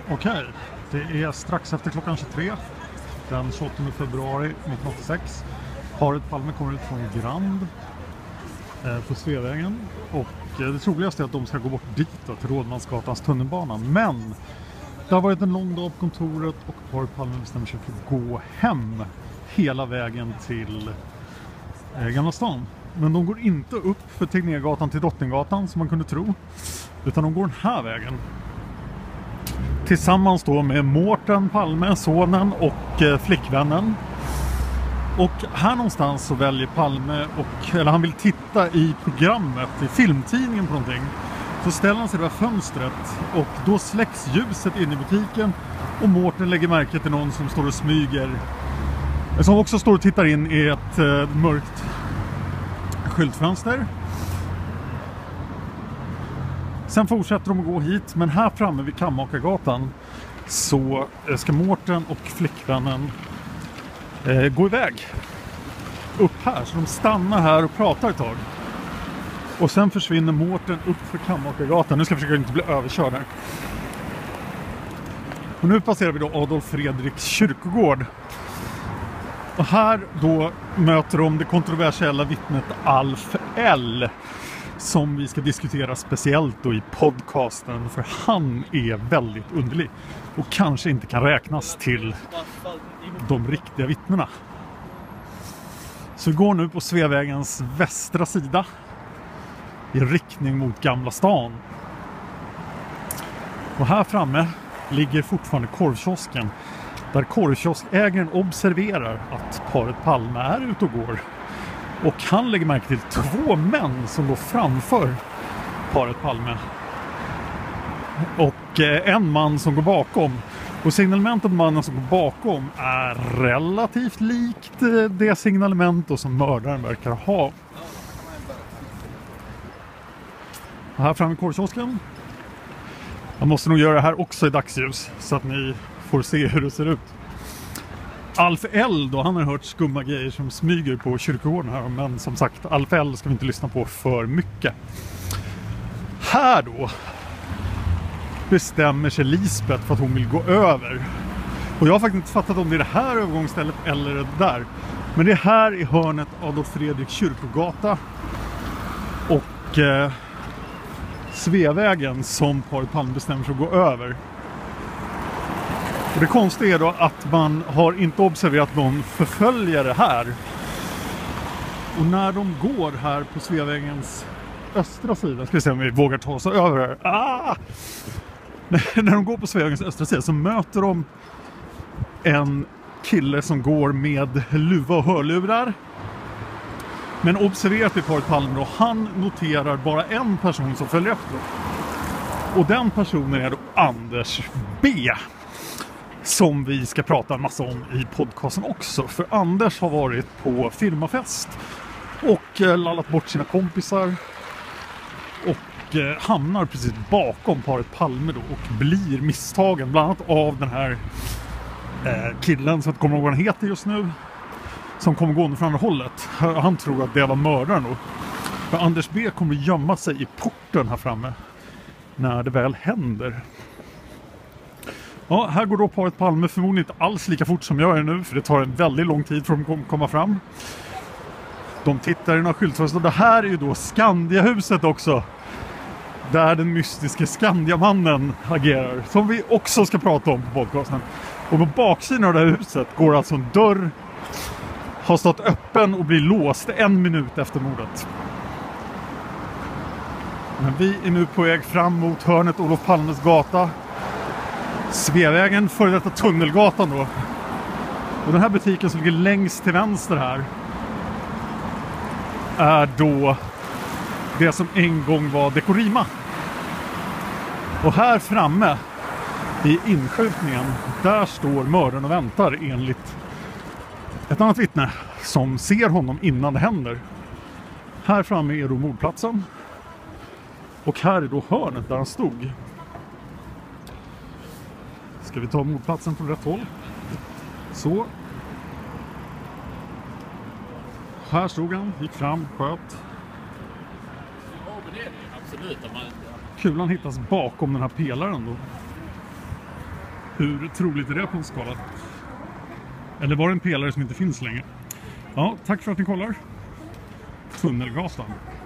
Okej, det är strax efter klockan 23 den 28 februari 1986. Paret Palme kommer ut från Grand på Sveavägen och det troligaste är att de ska gå bort dit då, till Rådmansgatans tunnelbana. Men det har varit en lång dag på kontoret och paret Palme bestämmer sig för att gå hem hela vägen till Gamla stan. Men de går inte upp för Tegnérgatan till Drottninggatan som man kunde tro, utan de går den här vägen. Tillsammans då med Mårten Palme, sonen och flickvännen. Och här någonstans så väljer Palme, eller han vill titta i programmet, i filmtidningen på någonting. Så ställer han sig vid fönstret och då släcks ljuset in i butiken. Och Mårten lägger märke till någon som står och smyger. Som också står och tittar in i ett mörkt skyltfönster. Sen fortsätter de att gå hit, men här framme vid Kammakargatan så ska Mårten och flickvännen gå iväg upp här. Så de stannar här och pratar ett tag. Och sen försvinner Mårten upp för Kammakargatan. Nu ska jag försöka inte bli överkörd här. Och nu passerar vi då Adolf Fredriks kyrkogård. Och här då möter de det kontroversiella vittnet Alf L. Som vi ska diskutera speciellt då i podcasten, för han är väldigt underlig och kanske inte kan räknas till de riktiga vittnena. Så vi går nu på Sveavägens västra sida i riktning mot Gamla stan. Och här framme ligger fortfarande korvkiosken, där korvkioskägaren observerar att paret Palme är ute och går. Och han lägger märke till två män som går framför paret Palme. Och en man som går bakom. Och signalementet på mannen som går bakom är relativt likt det signalement som mördaren verkar ha. Och här framme i korvkiosken. Jag måste nog göra det här också i dagsljus så att ni får se hur det ser ut. Alf L då, han har hört skumma grejer som smyger på kyrkogården här. Men som sagt, Alf L ska vi inte lyssna på för mycket. Här då bestämmer sig Lisbeth för att hon vill gå över. Och jag har faktiskt inte fattat om det är det här övergångsstället eller det där. Men det är här i hörnet Adolf Fredriks kyrkogata och Sveavägen som paret Palme bestämmer sig att gå över. Och det konstiga är då att man har inte observerat någon förföljare här. Och när de går här på Sveavägens östra sida, ska vi se om vi vågar ta oss över här. När de går på Sveavägens östra sida så möter de en kille som går med luva och hörlurar. Men observerat i paret Palme och han noterar bara en person som följer efter. Och den personen är då Anders B. Som vi ska prata en massa om i podcasten också. För Anders har varit på firmafest och lallat bort sina kompisar. Och hamnar precis bakom paret Palme då och blir misstagen. Bland annat av den här killen som inte kommer ihåg vad han heter just nu. Som kommer gående från andra hållet. Han tror att det var mördaren då. För Anders B kommer gömma sig i porten här framme när det väl händer. Ja, här går då paret Palme förmodligen inte alls lika fort som jag är nu. För det tar en väldigt lång tid för att komma fram. De tittar i några skyltfönster. Det här är ju då Skandiahuset också. Där den mystiska Skandiamannen agerar. Som vi också ska prata om på podcasten. Och på baksidan av det här huset går alltså en dörr. Har stått öppen och blir låst 1 minut efter mordet. Men vi är nu på väg fram mot hörnet Olof Palmes gata. Sveavägen, före detta Tunnelgatan då. Och den här butiken som ligger längst till vänster här är då det som en gång var Dekorima. Och här framme i inskjutningen, där står mördaren och väntar enligt ett annat vittne som ser honom innan det händer. Här framme är då mordplatsen. Och här är då hörnet där han stod. Ska vi ta mordplatsen på rätt håll? Så. Här stod han, gick fram, sköt. Absolut. Kulan hittas bakom den här pelaren då. Hur troligt är det på en skala? Eller var det en pelare som inte finns längre? Ja, tack för att ni kollar. Tunnelgatan.